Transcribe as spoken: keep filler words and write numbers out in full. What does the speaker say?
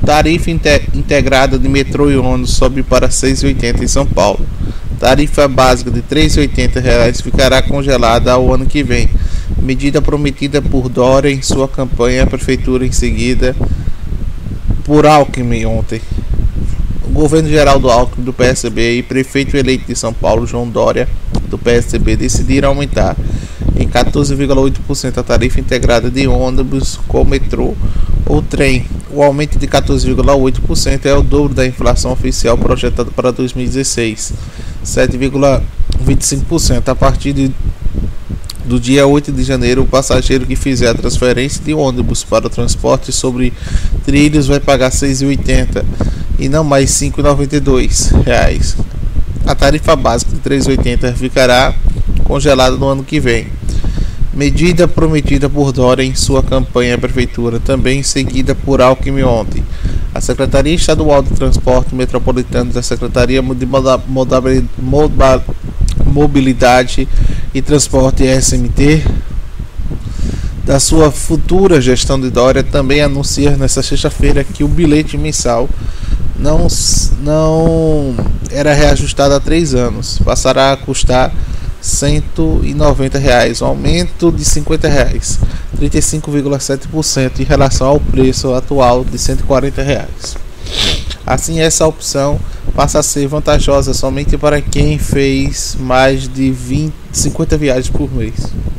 Tarifa inte integrada de metrô e ônibus sobe para seis reais e oitenta centavos em São Paulo. Tarifa básica de três reais e oitenta centavos ficará congelada ao ano que vem. Medida prometida por Dória em sua campanha à prefeitura, em seguida por Alckmin ontem. O governo Geraldo Alckmin, do P S B, e prefeito eleito de São Paulo, João Dória, do P S B, decidiram aumentar em quatorze vírgula oito por cento a tarifa integrada de ônibus com metrô ou trem. O aumento de quatorze vírgula oito por cento é o dobro da inflação oficial projetada para dois mil e dezesseis, sete vírgula vinte e cinco por cento. A partir de, do dia oito de janeiro, o passageiro que fizer a transferência de ônibus para o transporte sobre trilhos vai pagar seis reais e oitenta centavos e não mais cinco reais e noventa e dois centavos. A tarifa básica de três reais e oitenta centavos ficará congelada no ano que vem. Medida prometida por Dória em sua campanha à prefeitura, também seguida por Alckmin ontem. A Secretaria Estadual de Transporte Metropolitano da Secretaria de Mobilidade e Transporte S M T da sua futura gestão de Dória também anuncia nesta sexta-feira que o bilhete mensal não, não era reajustado há três anos, passará a custar cento e noventa reais, um aumento de cinquenta reais, trinta e cinco vírgula sete por cento em relação ao preço atual de cento e quarenta reais. Assim, essa opção passa a ser vantajosa somente para quem fez mais de vinte, cinquenta viagens por mês.